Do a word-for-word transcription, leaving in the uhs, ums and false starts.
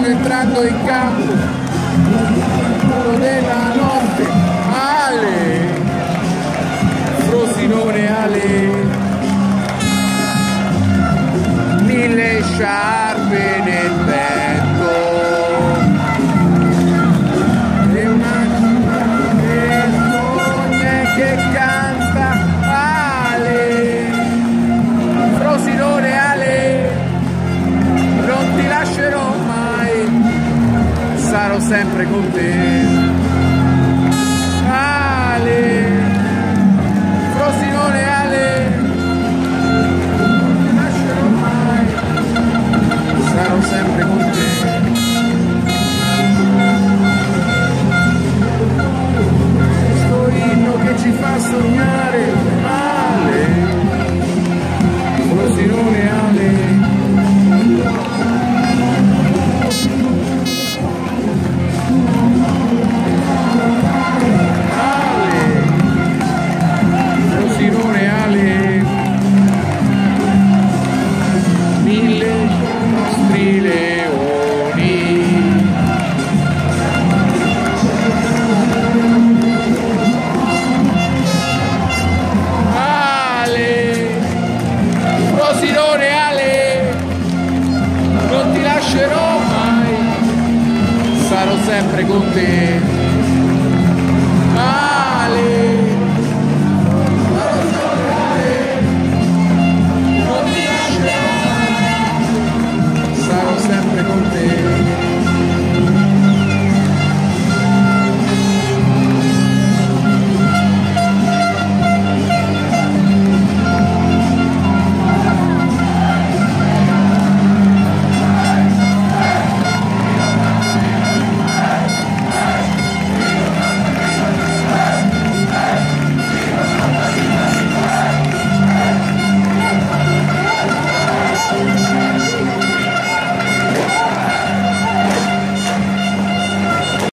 stanno entrando in campo della notte. Ale, Frosinone Ale, mille sciarpe nel petto e una vergogna che canta. Ale, Frosinone Ale, non ti lascerò mai, sarò sempre con te. Ale, Frosinone Ale, non ti lascerò mai, sarò sempre con te. Questo inno che ci fa sognare. Ale, Frosinone Ale. Sarò sempre con te.